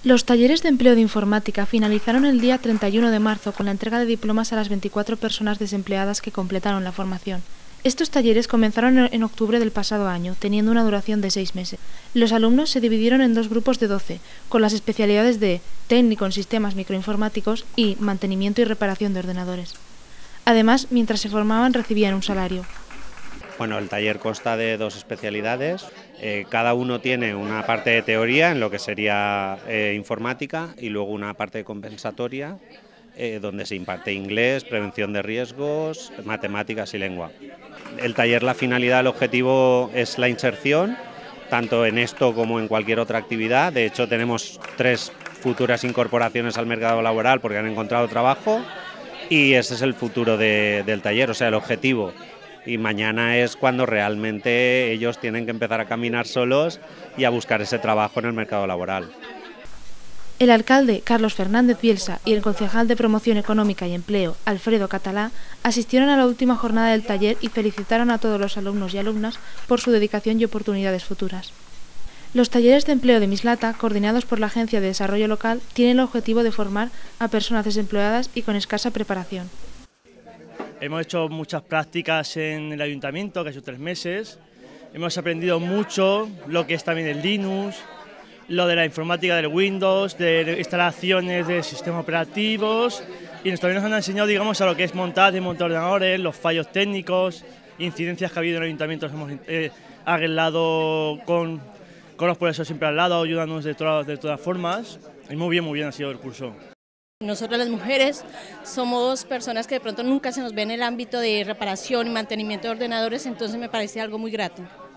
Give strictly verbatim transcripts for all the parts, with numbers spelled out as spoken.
Los talleres de empleo de informática finalizaron el día treinta y uno de marzo con la entrega de diplomas a las veinticuatro personas desempleadas que completaron la formación. Estos talleres comenzaron en octubre del pasado año, teniendo una duración de seis meses. Los alumnos se dividieron en dos grupos de doce, con las especialidades de técnico en sistemas microinformáticos y mantenimiento y reparación de ordenadores. Además, mientras se formaban recibían un salario. Bueno, el taller consta de dos especialidades, eh, cada uno tiene una parte de teoría en lo que sería eh, informática y luego una parte compensatoria eh, donde se imparte inglés, prevención de riesgos, matemáticas y lengua. El taller, la finalidad, el objetivo es la inserción, tanto en esto como en cualquier otra actividad. De hecho, tenemos tres futuras incorporaciones al mercado laboral porque han encontrado trabajo y ese es el futuro de, del taller, o sea, el objetivo. Y mañana es cuando realmente ellos tienen que empezar a caminar solos y a buscar ese trabajo en el mercado laboral. El alcalde Carlos Fernández Bielsa y el concejal de Promoción Económica y Empleo, Alfredo Catalá, asistieron a la última jornada del taller y felicitaron a todos los alumnos y alumnas por su dedicación y oportunidades futuras. Los talleres de empleo de Mislata, coordinados por la Agencia de Desarrollo Local, tienen el objetivo de formar a personas desempleadas y con escasa preparación. Hemos hecho muchas prácticas en el ayuntamiento, que ha hecho tres meses. Hemos aprendido mucho lo que es también el Linux, lo de la informática del Windows, de instalaciones de sistemas operativos, y también nos han enseñado, digamos, a lo que es montar y desmontar ordenadores, los fallos técnicos, incidencias que ha habido en el ayuntamiento, los hemos eh, arreglado con, con los profesores siempre al lado, ayudándonos de todas, de todas formas, y muy bien, muy bien ha sido el curso. Nosotras las mujeres somos personas que de pronto nunca se nos ve en el ámbito de reparación y mantenimiento de ordenadores, entonces me parece algo muy grato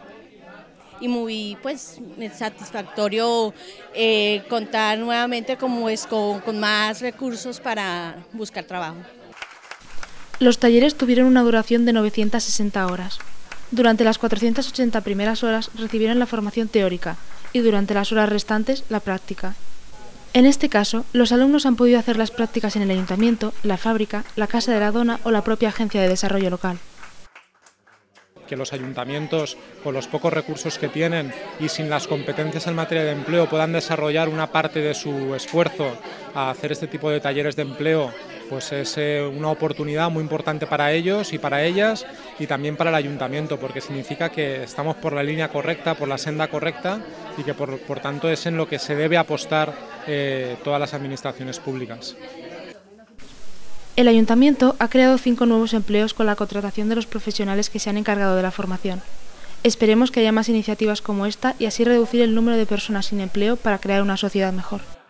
y muy pues satisfactorio eh, contar nuevamente como es con, con más recursos para buscar trabajo. Los talleres tuvieron una duración de novecientas sesenta horas. Durante las cuatrocientas ochenta primeras horas recibieron la formación teórica y durante las horas restantes la práctica. En este caso, los alumnos han podido hacer las prácticas en el ayuntamiento, la fábrica, la casa de la dona o la propia agencia de desarrollo local. Que los ayuntamientos, con los pocos recursos que tienen y sin las competencias en materia de empleo, puedan desarrollar una parte de su esfuerzo a hacer este tipo de talleres de empleo, pues es eh, una oportunidad muy importante para ellos y para ellas y también para el ayuntamiento, porque significa que estamos por la línea correcta, por la senda correcta y que por, por tanto es en lo que se debe apostar eh, todas las administraciones públicas. El ayuntamiento ha creado cinco nuevos empleos con la contratación de los profesionales que se han encargado de la formación. Esperemos que haya más iniciativas como esta y así reducir el número de personas sin empleo para crear una sociedad mejor.